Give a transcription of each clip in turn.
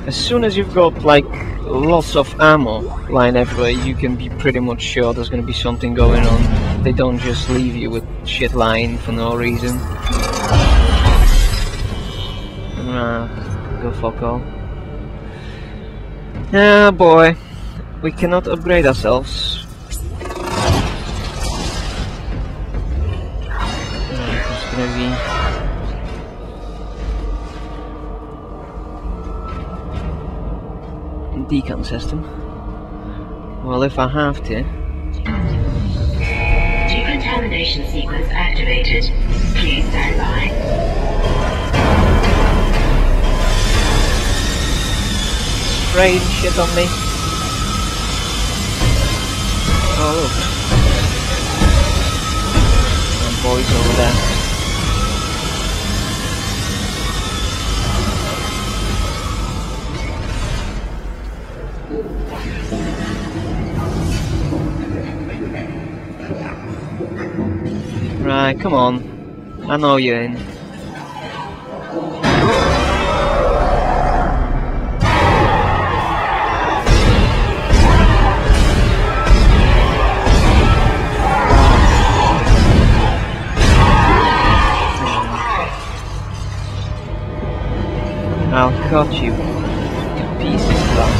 As soon as you've got like lots of ammo lying everywhere, you can be pretty much sure there's gonna be something going on. They don't just leave you with shit lying for no reason. Go fuck all. Ah boy, we cannot upgrade ourselves. It's gonna be decon system. Well, if I have to. Decontamination sequence activated. Please stand by. Spraying shit on me. Oh look. Some boys over there. Right, come on. I know you're in. I'll cut you to pieces,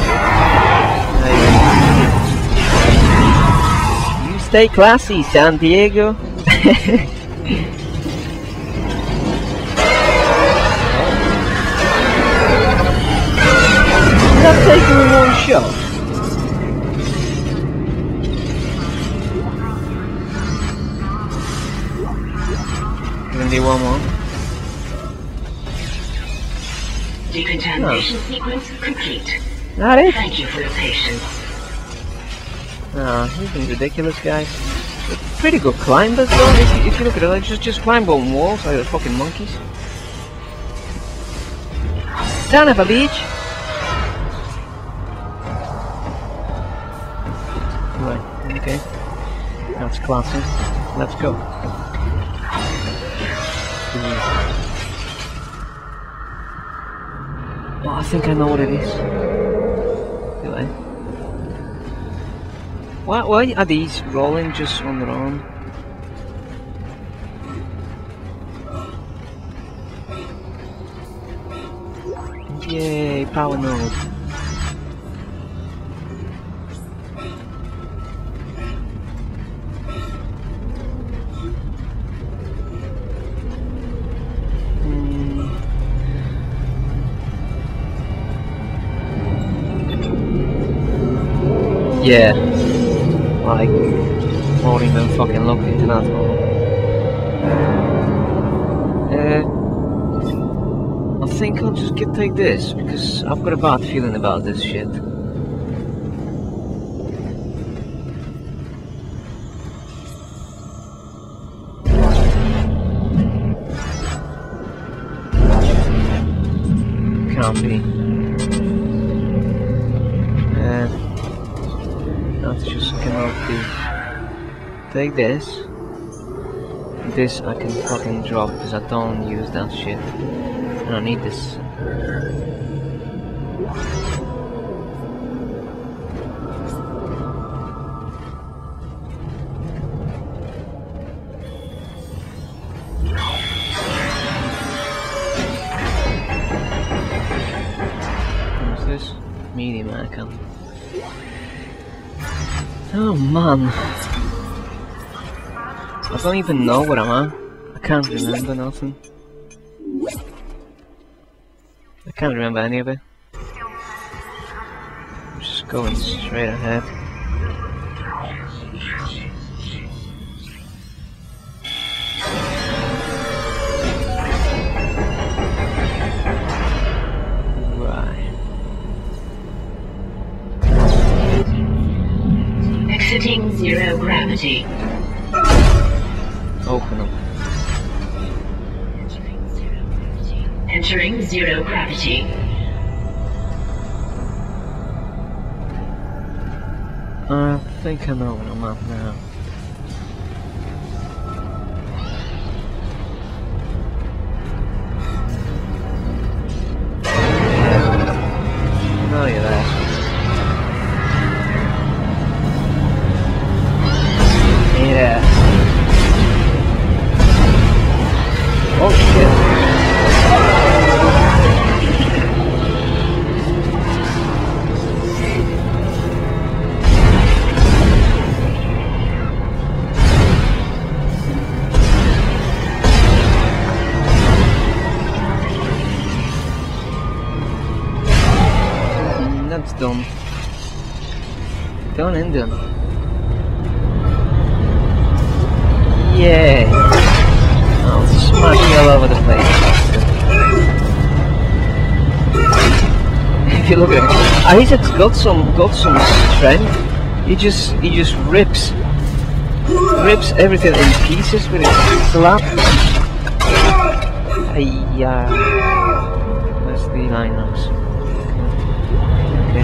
You stay classy, San Diego. Not taking me one shot. Gonna do one more. Decontamination sequence complete. That it? Thank you for your patience. Ah, you've been ridiculous, guys. They're pretty good climbers, though. If you look at it, they just climb on walls like the fucking monkeys. Son of a bitch! Right, okay. That's classy. Let's go. Oh, I think I know what it is. Do I? Why are these rolling just on their own? Yay, power node. Yeah, like, won't even fucking look into that hole. I think I'll just take this, because I've got a bad feeling about this shit. Can't be. That just cannot be. Take this. This I can fucking drop because I don't use that shit. And I need this. What's this? Medium icon. Oh man. I don't even know where I'm at. I can't remember nothing. I can't remember any of it. I'm just going straight ahead. Right. Exiting zero gravity. Open up. Entering zero gravity. I think I know where I'm at now. And that's done. Done and done. Yeah. Oh, smashing all over the place. If you look at it, Isaac's got some strength. He just rips everything in pieces with his slap. Where's the lineups? Okay.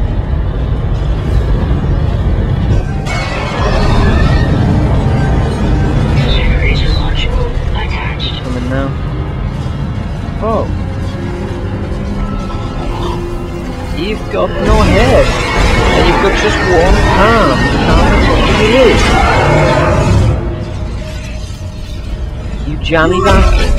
Generator module attached. Coming now. Oh. You've got no head. And you've got just one arm. How much you jammy bastard.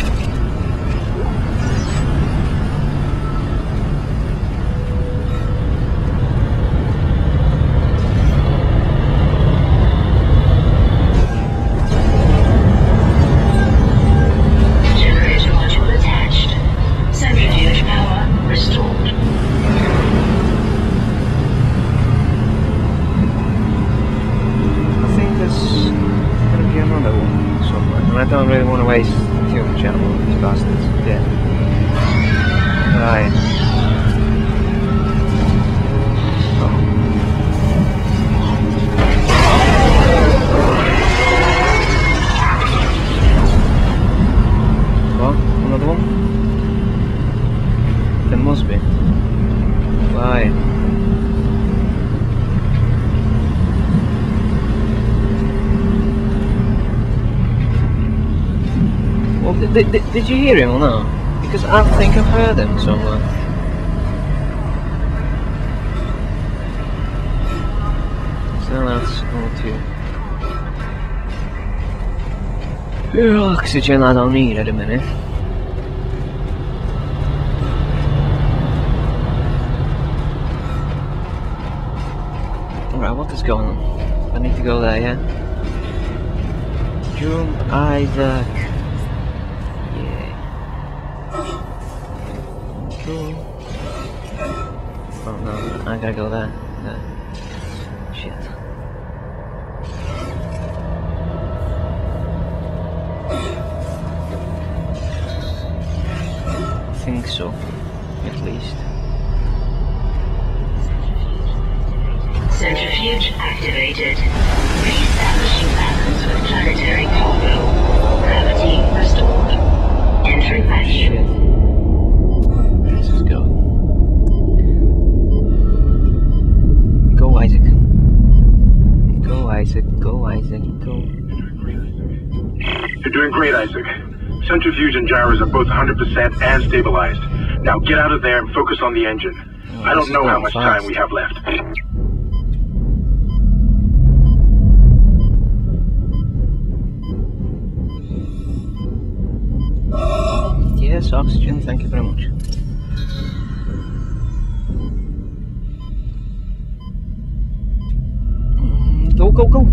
Generator module attached. Centrifuge power restored. I think there's gonna be another one somewhere. And I don't really want to waste fuel channel on these bastards. Yeah. Right. What? Another one? There must be. Right. Well, did you hear him or no? Because I think I've heard him somewhere. So that's all two. Oxygen I don't need at a minute. Alright, what is going on? I need to go there, yeah? June, Isaac. Cool. Oh no, I gotta go there. No. Shit. I think so, at least. Centrifuge activated. Re-establishing balance with planetary cargo. Gravity restored. Entering vacuum. Shit. This is going. Go, Isaac. Go, Isaac. Go, Isaac. Go. You're doing great, Isaac. Centrifuge and gyros are both 100% and stabilized. Now get out of there and focus on the engine. Oh, I don't know how much fast. time we have left. Yes, oxygen, thank you very much. Go, go, go!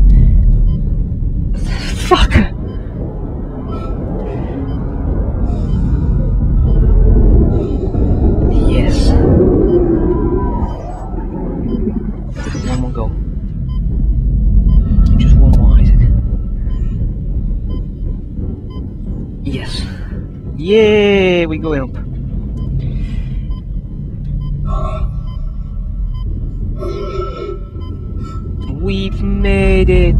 Fuck! Yes. One more go. Just one more, Isaac. Yes. Yay! We're going up. We've made it!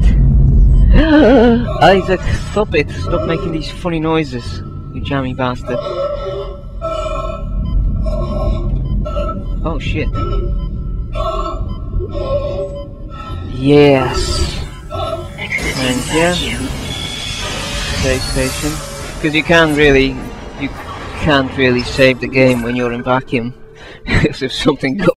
Isaac, stop it! Stop making these funny noises, you jammy bastard. Oh shit. Yes! And yeah, save station. Because you can't really save the game when you're in vacuum. Because if something